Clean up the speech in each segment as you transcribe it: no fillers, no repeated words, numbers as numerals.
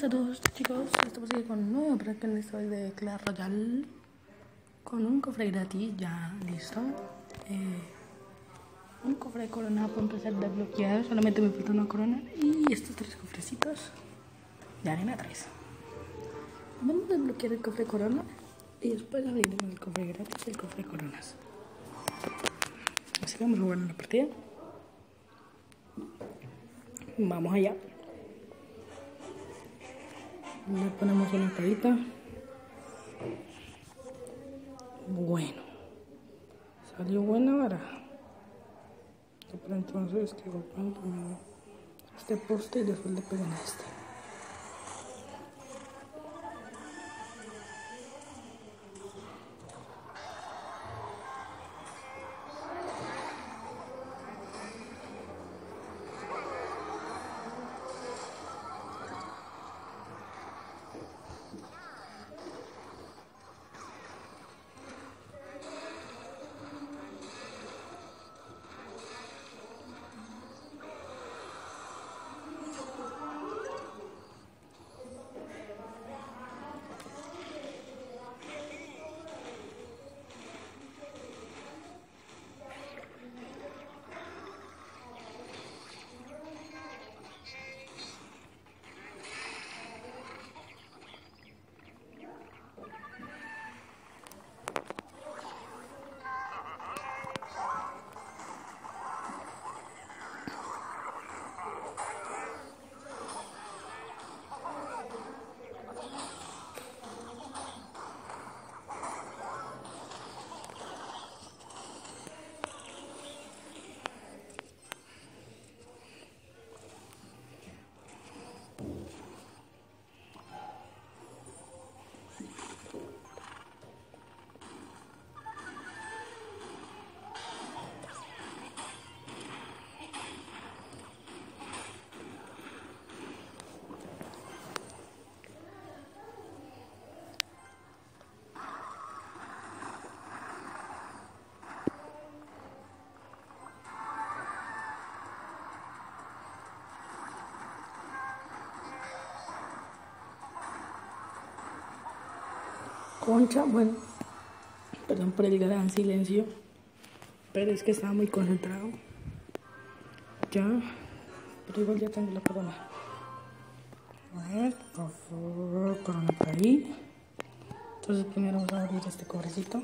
Buenas a todos, chicos. Estamos aquí con un nuevo break en esto de Clash Royale con un cofre gratis ya listo. Un cofre de corona para empezar a desbloquear. Solamente me falta una corona y estos 3 cofrecitos de arena 3. Vamos a desbloquear el cofre de corona y después abriremos el cofre gratis y el cofre de coronas. Así que vamos a jugar en la partida. Vamos allá. Le ponemos una carita. Bueno, salió buena vara. Pero entonces que golpean primero este poste y después le pegan a este. Concha, bueno, perdón por el gran silencio, pero es que estaba muy concentrado. Ya, pero igual ya tengo la corona. A ver, por favor, corona por ahí. Entonces primero vamos a abrir este cofrecito.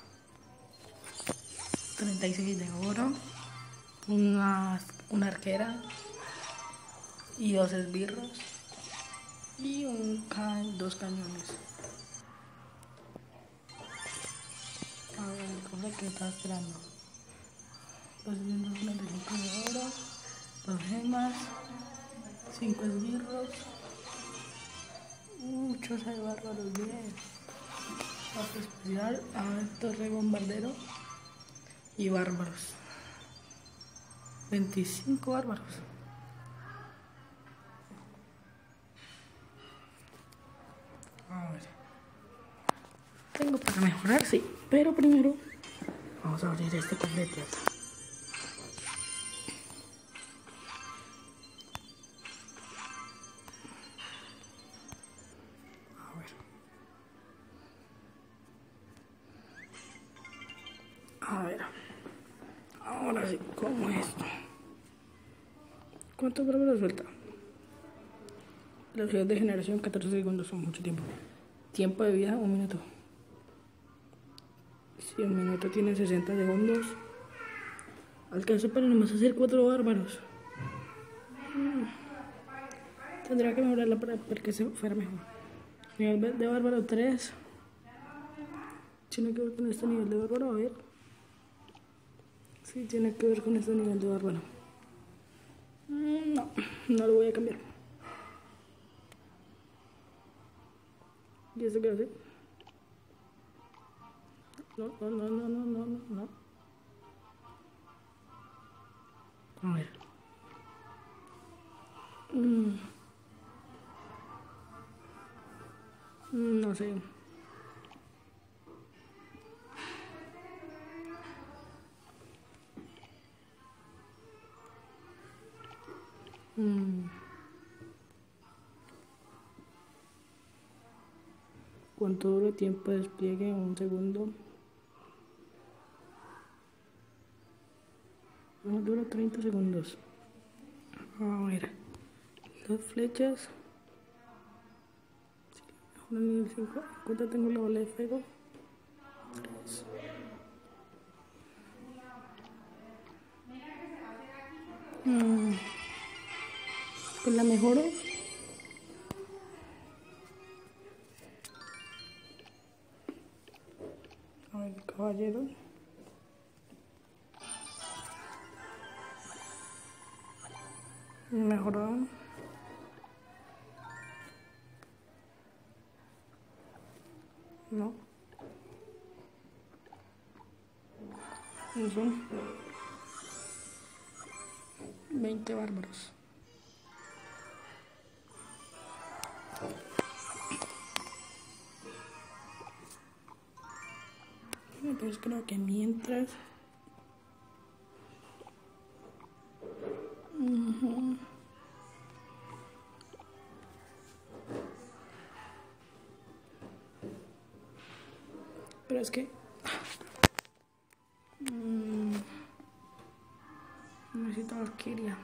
36 de oro, una arquera y 2 esbirros y 2 cañones. A ver, el cofre que estaba esperando. 295 de oro, 2 gemas, 5 esbirros, 8 de bárbaros, bien. Paso especial, torre bombardero y bárbaros. 25 bárbaros. A ver. Tengo para mejorar, sí, pero primero vamos a abrir este cofre de plata. A ver. Ahora sí, ¿cómo es esto? ¿Cuántos bárbaros suelta? Velocidad de generación 14 segundos, son mucho tiempo. Tiempo de vida 1 minuto. Si un minuto tiene 60 segundos, alcanza para nomás hacer 4 bárbaros. Tendría que mejorarla para que se fuera mejor. Nivel de bárbaro 3. Tiene que ver con este nivel de bárbaro, a ver. Sí, tiene que ver con este nivel de bárbaro. No lo voy a cambiar. ¿Y eso qué hace? No. A ver. No sé. ¿Cuánto dura el tiempo de despliegue? Un segundo. No, dura 30 segundos. A ver. 2 flechas. ¿Cuánto tengo la bola de fuego? 3. Pues la mejoro. A ver, caballero. Mejoró. No. Eso. 20 bárbaros. Entonces creo que mientras... Pero es que... necesito Valkyria.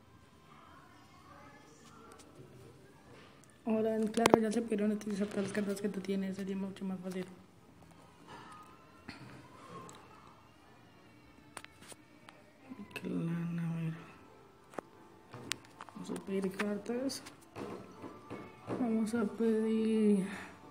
Ahora, claro, ya se pudieron utilizar todas las cartas que tú tienes, sería mucho más fácil. Claro, a ver. Vamos a pedir cartas. Vamos a pedir...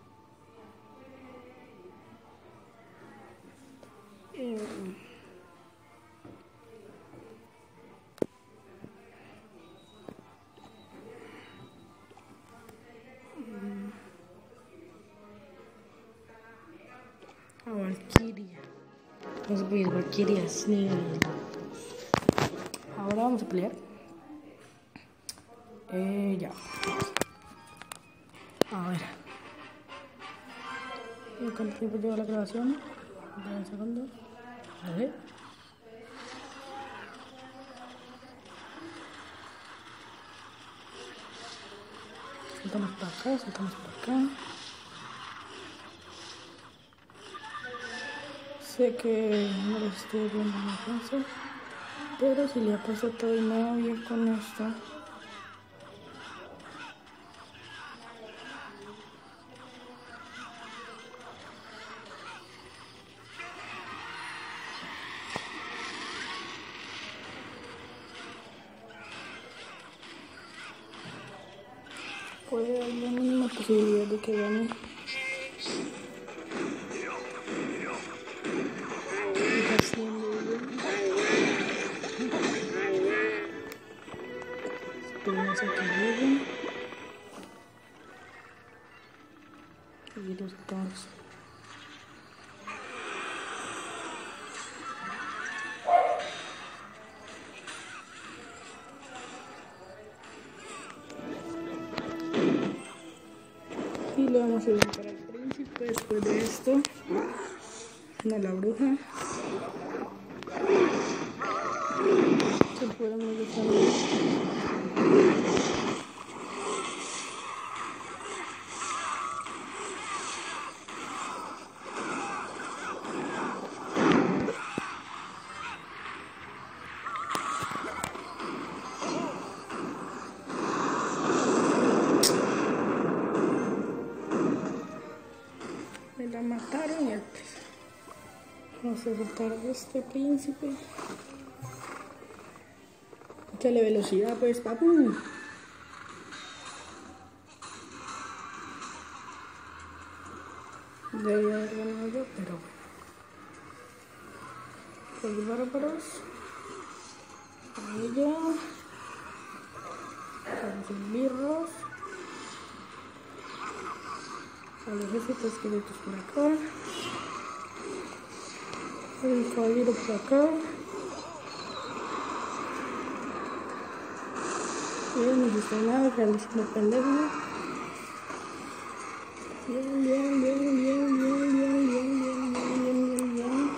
a Valkyria. Vamos a pedir Valkyrias nivel 2. Ahora vamos a pelear. Ya. A ver. ¿Cuánto tiempo lleva la grabación? Un segundo. Vale. Saltamos para acá, saltamos para acá. Sé que no lo estoy viendo en la casa, pero si le ha pasado todo y nada bien con esto. Puede haber la mínima posibilidad de que gane. Esperemos a que lleguen. Y los dos. Y le vamos a invitar al príncipe después de esto. No, la bruja. Se fueron los dos. Me la mataron y antes. Vamos a soltar a este príncipe. Échale velocidad pues, papu. Debería haber ganado yo, pero bueno. Los bárbaros. Ella. Los esbirros. A los ejércitos esqueletos por acá. El caballero por acá. Bien, no dice nada, realísimo penderlo. Bien, bien, bien, bien, bien, bien, bien, bien, bien, bien, bien, bien.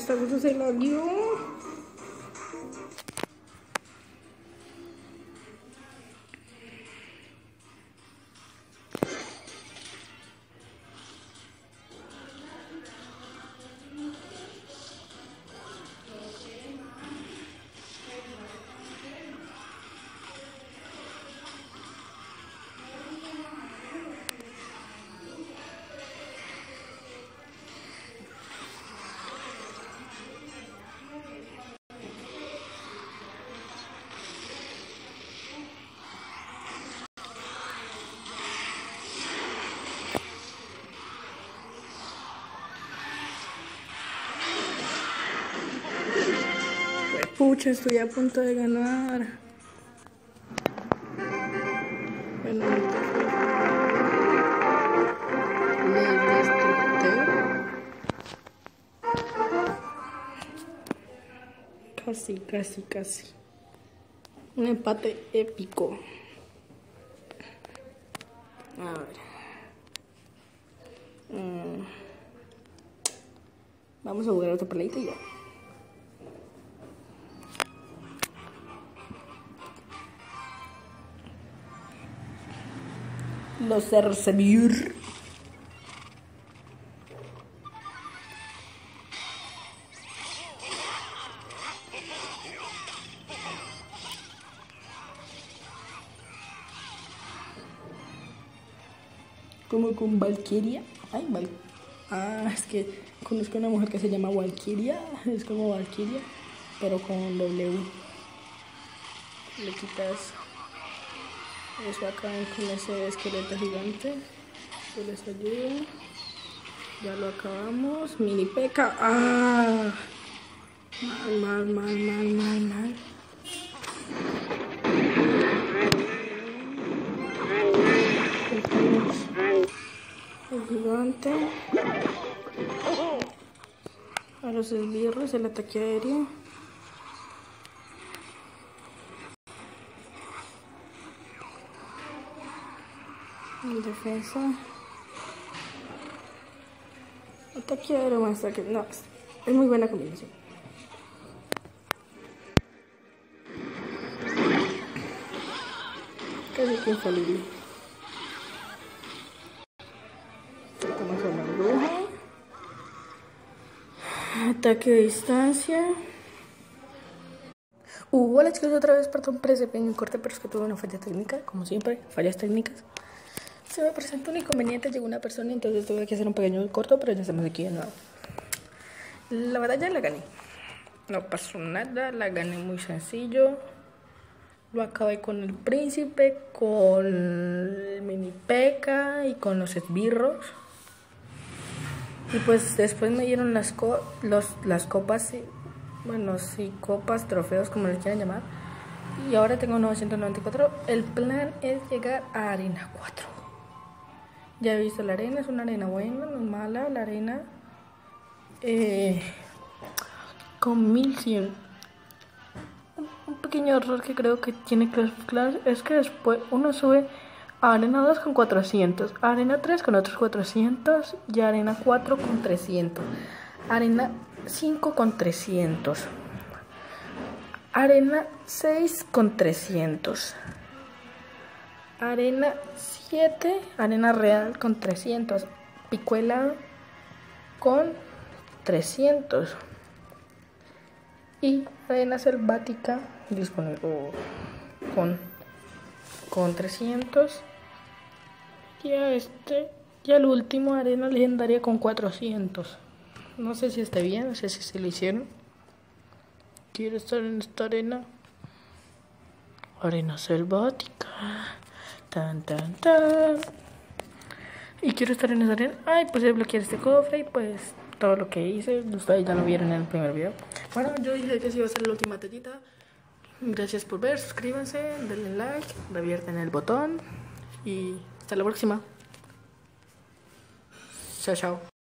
esta cosa se la dio. Pucha, estoy a punto de ganar. Bueno, les destructé. Casi. Un empate épico. A ver. Vamos a jugar otra peleita y ya. Los Cercevir. Como con Valkyria. Ay, es que conozco una mujer que se llama Valkyria. Es como Valkyria, pero con W. Le quitas eso acá con ese esqueleto gigante. Yo les ayudo. Ya lo acabamos. Mini P.E.K.K.A. ¡Ah! Mal. El gigante. A los esbirros, el ataque aéreo. En defensa. Ataque aéreo más ataque. No, es muy buena combinación. Casi que infalible. Sacamos a la bruja. Ataque de distancia. Hola chicos, otra vez, perdón por ese pequeño corte, pero es que tuve una falla técnica, como siempre, fallas técnicas. Se me presentó un inconveniente, llegó una persona, entonces tuve que hacer un pequeño corto, pero ya estamos aquí de nuevo. La batalla la gané. No pasó nada, la gané muy sencillo. Lo acabé con el príncipe, con el mini P.E.K.K.A. y con los esbirros. Y pues después me dieron las copas, bueno, sí, copas, trofeos, como les quieran llamar. Y ahora tengo 994. El plan es llegar a arena 4. Ya he visto la arena, es una arena buena, no es mala la arena. Con 1100. Un pequeño error que creo que tiene Clash es que después uno sube a arena 2 con 400, arena 3 con otros 400 y arena 4 con 300, arena 5 con 300, arena 6 con 300, arena 7, arena real con 300, picuela con 300 y arena selvática disponible con 300 y el último arena legendaria con 400. No sé si esté bien, no sé si se lo hicieron. Quiero estar en esta arena selvática, tan. Y quiero estar en esa arena. Ay, pues desbloquear este cofre y pues todo lo que hice, ustedes ya lo vieron en el primer video. Bueno, yo dije que sí iba a ser la última tallita. Gracias por ver, suscríbanse, denle like, revierten el botón y hasta la próxima. Chao.